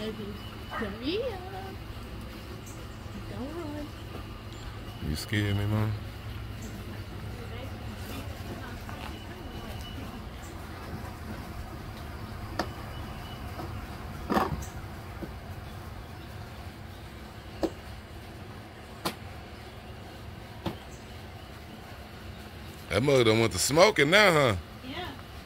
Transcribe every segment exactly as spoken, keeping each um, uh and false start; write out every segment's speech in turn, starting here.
baby. Come here. Don't run. You scared me, Mom? That mother done went to smoking now, huh? Yeah.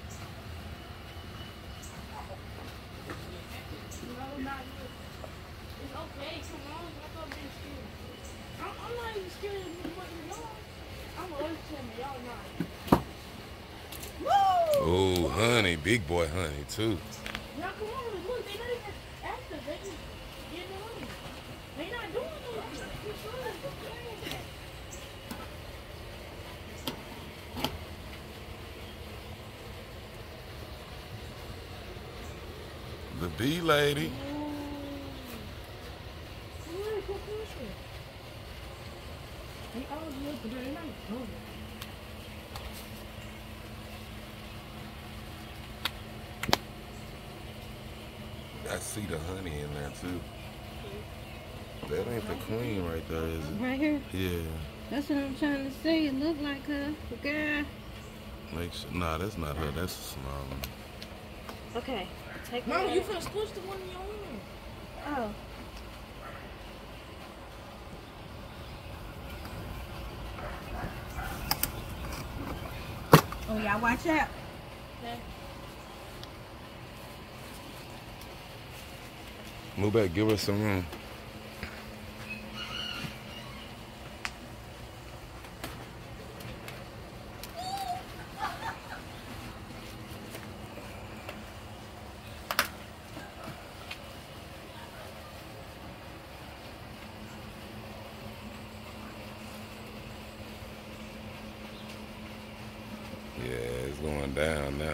No, not good. It's okay. Come on. I thought being scared. I'm, I'm not even scared of what you're doing. I'm always telling y'all not. Woo! Oh, honey. Big boy honey, too. Now, come on. Look, they're not even active. They just getting on. They're not doing anything. You're trying to do The bee lady. I see the honey in there too. That ain't the queen right there, is it? Right here? Yeah. That's what I'm trying to say. It look like her. The girl. Make sure. Nah, that's not her. That's a small one. Okay. Take Mama, you finna squish the one in your hand. Oh. Oh, y'all watch out. Okay. Move back. Give her some room. Yeah, it's going down now.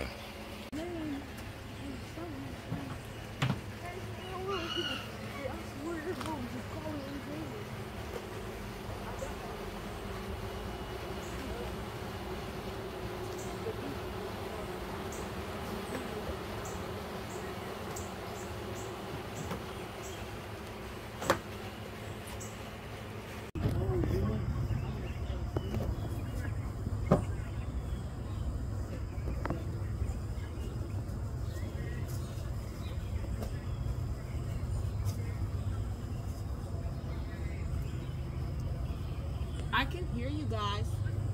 I can hear you guys.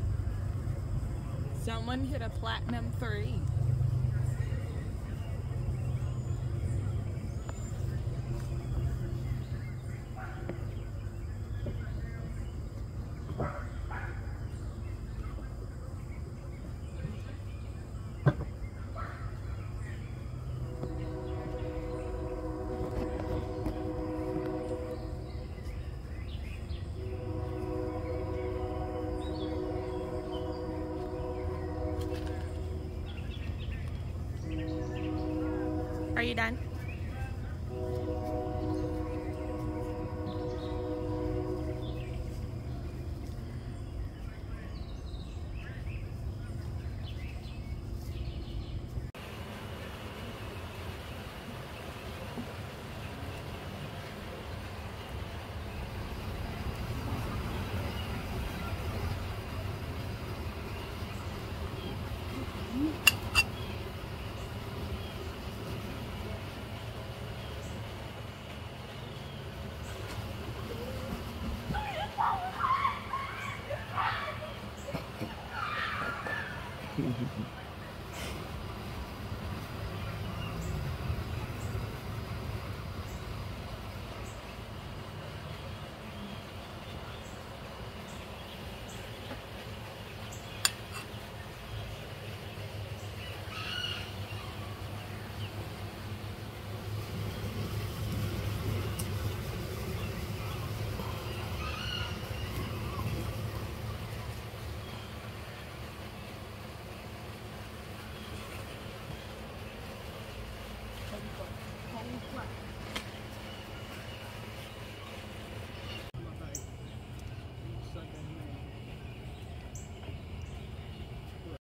Someone hit a platinum three. Are you done?